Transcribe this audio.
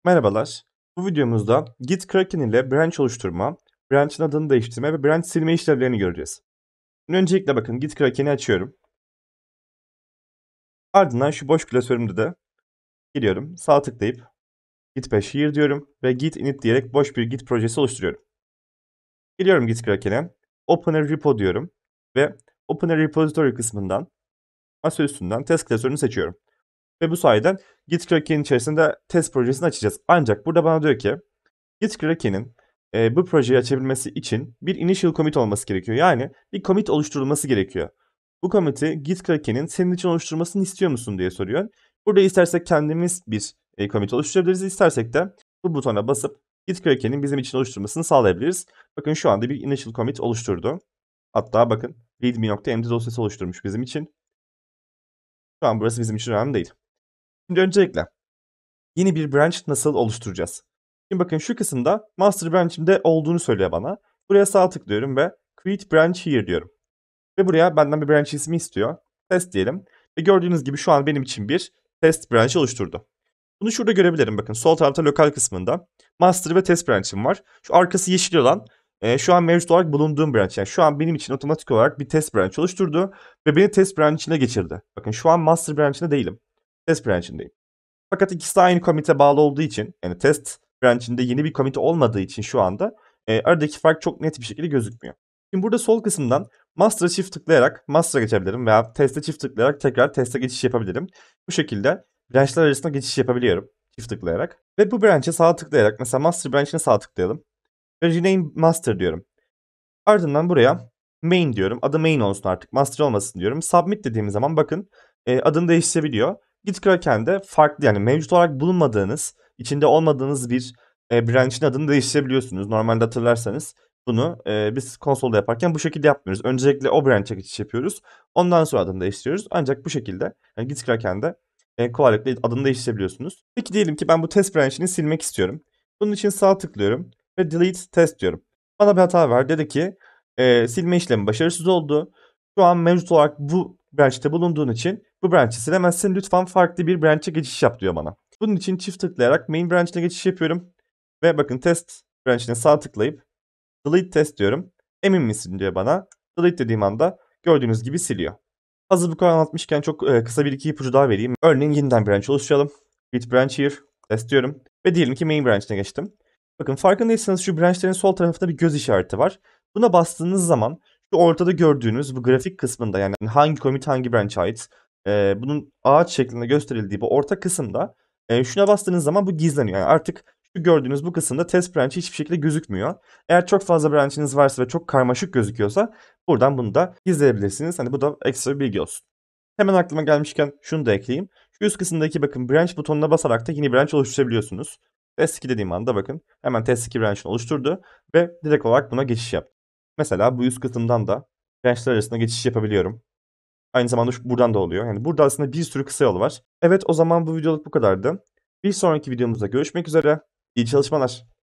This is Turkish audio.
Merhabalar. Bu videomuzda Git Kraken ile branch oluşturma, branch'ın adını değiştirme ve branch silme işlevlerini göreceğiz. Şimdi öncelikle bakın Git Kraken'i açıyorum. Ardından şu boş klasörümde de giriyorum. Sağ tıklayıp Git Bash Here diyorum ve Git Init diyerek boş bir Git projesi oluşturuyorum. Geliyorum Git Kraken'e. Open a Repo diyorum ve Open a Repository kısmından masaüstünden test klasörünü seçiyorum. Ve bu sayede Git Kraken'in içerisinde test projesini açacağız. Ancak burada bana diyor ki Git Kraken'in bu projeyi açabilmesi için bir initial commit olması gerekiyor. Yani bir commit oluşturulması gerekiyor. Bu commit'i Git Kraken'in senin için oluşturmasını istiyor musun diye soruyor. Burada istersek kendimiz bir commit oluşturabiliriz. İstersek de bu butona basıp Git Kraken'in bizim için oluşturmasını sağlayabiliriz. Bakın şu anda bir initial commit oluşturdu. Hatta bakın readme.md dosyası oluşturmuş bizim için. Şu an burası bizim için önemli değil. Şimdi öncelikle yeni bir branch nasıl oluşturacağız? Şimdi bakın şu kısımda master branch'imde olduğunu söylüyor bana. Buraya sağ tıklıyorum ve create branch here diyorum. Ve buraya benden bir branch ismi istiyor. Test diyelim. Ve gördüğünüz gibi şu an benim için bir test branch oluşturdu. Bunu şurada görebilirim. Bakın sol tarafta lokal kısmında master ve test branch'im var. Şu arkası yeşil olan şu an mevcut olarak bulunduğum branch. Yani şu an benim için otomatik olarak bir test branch oluşturdu ve beni test branch'ine geçirdi. Bakın şu an master branch'inde değilim. Test branch'indeyim. Fakat ikisi de aynı commit'e bağlı olduğu için, yani test branch'inde yeni bir commit olmadığı için şu anda aradaki fark çok net bir şekilde gözükmüyor. Şimdi burada sol kısımdan master'a çift tıklayarak master'a geçebilirim veya test'e çift tıklayarak tekrar test'e geçiş yapabilirim. Bu şekilde branch'lar arasında geçiş yapabiliyorum çift tıklayarak. Ve bu branch'e sağ tıklayarak, mesela master branch'ine sağ tıklayalım ve rename master diyorum. Ardından buraya main diyorum. Adı main olsun artık. Master olmasın diyorum. Submit dediğimiz zaman bakın adını değiştirebiliyor. Git Kraken'de farklı, yani mevcut olarak bulunmadığınız, içinde olmadığınız bir branch'in adını değiştirebiliyorsunuz. Normalde hatırlarsanız bunu biz konsolda yaparken bu şekilde yapmıyoruz. Öncelikle o branch'e geçiş yapıyoruz. Ondan sonra adını değiştiriyoruz. Ancak bu şekilde yani Git Kraken'de kolaylıkla adını değiştirebiliyorsunuz. Peki diyelim ki ben bu test branch'ini silmek istiyorum. Bunun için sağ tıklıyorum ve delete test diyorum. Bana bir hata ver. Dedi ki silme işlemi başarısız oldu. Şu an mevcut olarak bu branch'te bulunduğun için bu branch'i silemezsin. Lütfen farklı bir branch'e geçiş yap diyor bana. Bunun için çift tıklayarak main branch'ine geçiş yapıyorum. Ve bakın test branch'ine sağ tıklayıp delete test diyorum. Emin misin diyor bana. Delete dediğim anda gördüğünüz gibi siliyor. Hazır bu kadar anlatmışken çok kısa bir iki ipucu daha vereyim. Örneğin yeniden branch oluşturalım. Create branch here. Test diyorum. Ve diyelim ki main branch'ine geçtim. Bakın farkındaysanız şu branch'lerin sol tarafında bir göz işareti var. Buna bastığınız zaman şu ortada gördüğünüz bu grafik kısmında, yani hangi commit hangi branch'a ait, bunun ağaç şeklinde gösterildiği bu orta kısımda şuna bastığınız zaman bu gizleniyor. Yani artık şu gördüğünüz bu kısımda test branch'i hiçbir şekilde gözükmüyor. Eğer çok fazla branch'iniz varsa ve çok karmaşık gözüküyorsa buradan bunu da gizleyebilirsiniz. Hani bu da ekstra bir bilgi olsun. Hemen aklıma gelmişken şunu da ekleyeyim. Şu üst kısımdaki bakın branch butonuna basarak da yeni branch oluşturabiliyorsunuz. Test 2 dediğim anda bakın hemen test 2 branch'ını oluşturdu ve direkt olarak buna geçiş yaptı. Mesela bu üst kısımdan da branch'lar arasında geçiş yapabiliyorum. Aynı zamanda buradan da oluyor. Yani burada aslında bir sürü kısa yol var. Evet, o zaman bu videoluk bu kadardı. Bir sonraki videomuzda görüşmek üzere. İyi çalışmalar.